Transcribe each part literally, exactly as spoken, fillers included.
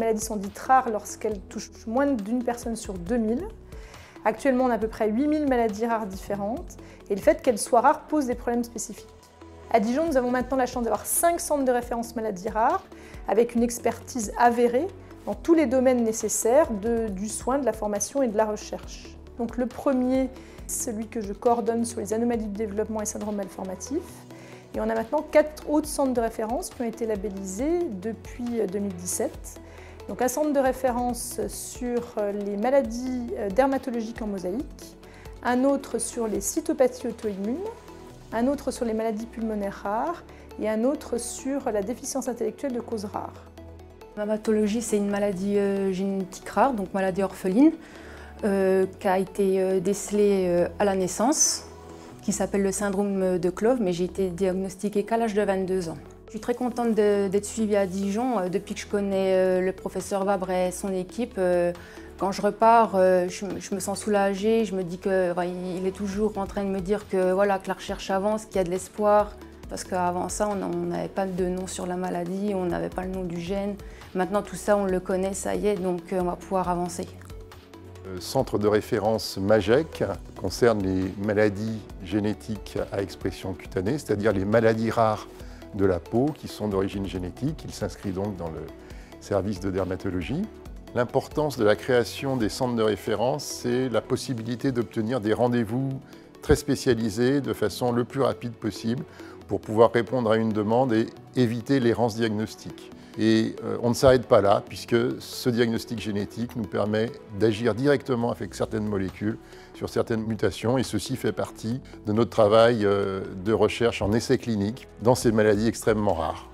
maladies sont dites rares lorsqu'elles touchent moins d'une personne sur deux mille. Actuellement, on a à peu près huit mille maladies rares différentes et le fait qu'elles soient rares pose des problèmes spécifiques. À Dijon, nous avons maintenant la chance d'avoir cinq centres de référence maladies rares avec une expertise avérée dans tous les domaines nécessaires de, du soin, de la formation et de la recherche. Donc le premier, celui que je coordonne sur les anomalies du développement et syndromes malformatifs. Et on a maintenant quatre autres centres de référence qui ont été labellisés depuis deux mille dix-sept. Donc un centre de référence sur les maladies dermatologiques en mosaïque, un autre sur les cytopathies auto-immunes, un autre sur les maladies pulmonaires rares et un autre sur la déficience intellectuelle de cause rare. La mamatologie, c'est une maladie euh, génétique rare, donc maladie orpheline, euh, qui a été euh, décelée euh, à la naissance, qui s'appelle le syndrome de Clove, mais j'ai été diagnostiquée qu'à l'âge de vingt-deux ans. Je suis très contente d'être suivie à Dijon euh, depuis que je connais euh, le professeur Vabre et son équipe. Euh, quand je repars, euh, je, je me sens soulagée, je me dis qu'il enfin, est toujours en train de me dire que, voilà, que la recherche avance, qu'il y a de l'espoir. Parce qu'avant ça, on n'avait pas de nom sur la maladie, on n'avait pas le nom du gène. Maintenant, tout ça, on le connaît, ça y est, donc on va pouvoir avancer. Le centre de référence MAGEC concerne les maladies génétiques à expression cutanée, c'est-à-dire les maladies rares de la peau qui sont d'origine génétique. Il s'inscrit donc dans le service de dermatologie. L'importance de la création des centres de référence, c'est la possibilité d'obtenir des rendez-vous très spécialisés de façon le plus rapide possible pour pouvoir répondre à une demande et éviter l'errance diagnostique. Et euh, on ne s'arrête pas là, puisque ce diagnostic génétique nous permet d'agir directement avec certaines molécules sur certaines mutations, et ceci fait partie de notre travail euh, de recherche en essais cliniques dans ces maladies extrêmement rares.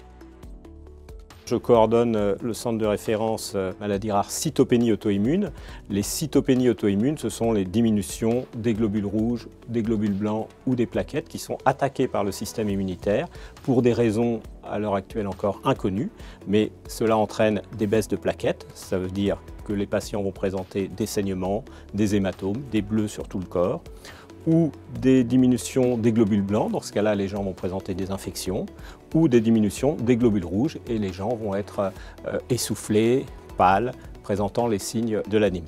Je coordonne le centre de référence maladies rares cytopénie auto-immune. Les cytopénies auto-immunes, ce sont les diminutions des globules rouges, des globules blancs ou des plaquettes qui sont attaquées par le système immunitaire pour des raisons à l'heure actuelle encore inconnues, mais cela entraîne des baisses de plaquettes. Ça veut dire que les patients vont présenter des saignements, des hématomes, des bleus sur tout le corps, ou des diminutions des globules blancs, dans ce cas-là les gens vont présenter des infections, ou des diminutions des globules rouges et les gens vont être euh, essoufflés, pâles, présentant les signes de l'anémie.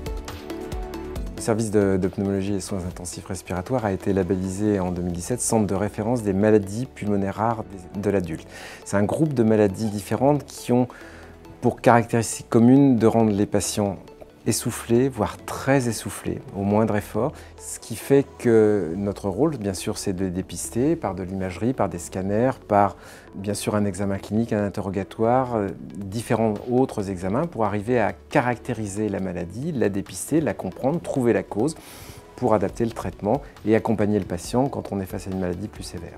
Le service de, de pneumologie et soins intensifs respiratoires a été labellisé en deux mille dix-sept centre de référence des maladies pulmonaires rares de l'adulte. C'est un groupe de maladies différentes qui ont pour caractéristique commune de rendre les patients essoufflés, voire très essoufflés, au moindre effort. Ce qui fait que notre rôle, bien sûr, c'est de dépister par de l'imagerie, par des scanners, par bien sûr un examen clinique, un interrogatoire, différents autres examens pour arriver à caractériser la maladie, la dépister, la comprendre, trouver la cause pour adapter le traitement et accompagner le patient quand on est face à une maladie plus sévère.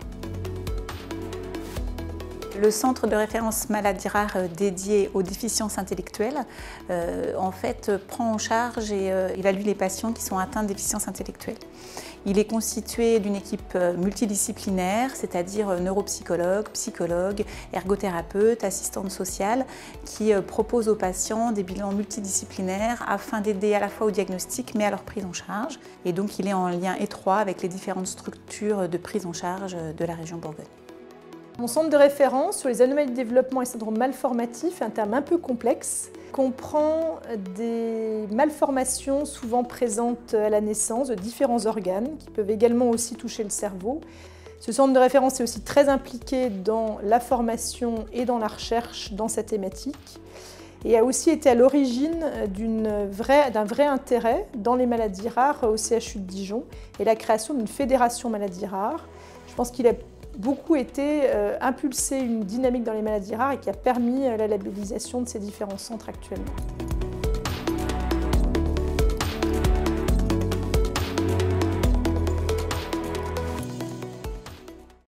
Le centre de référence maladies rares dédié aux déficiences intellectuelles euh, en fait, prend en charge et euh, évalue les patients qui sont atteints de déficience intellectuelle. Il est constitué d'une équipe multidisciplinaire, c'est-à-dire neuropsychologue, psychologue, ergothérapeute, assistante sociale, qui euh, propose aux patients des bilans multidisciplinaires afin d'aider à la fois au diagnostic mais à leur prise en charge. Et donc il est en lien étroit avec les différentes structures de prise en charge de la région Bourgogne. Mon centre de référence sur les anomalies de développement et syndromes malformatifs est un terme un peu complexe, comprend des malformations souvent présentes à la naissance de différents organes qui peuvent également aussi toucher le cerveau. Ce centre de référence est aussi très impliqué dans la formation et dans la recherche dans cette thématique et a aussi été à l'origine d'un vrai, d'un vrai intérêt dans les maladies rares au C H U de Dijon et la création d'une fédération maladies rares. Je pense qu'il a beaucoup été euh, impulsé une dynamique dans les maladies rares et qui a permis euh, la labellisation de ces différents centres actuellement.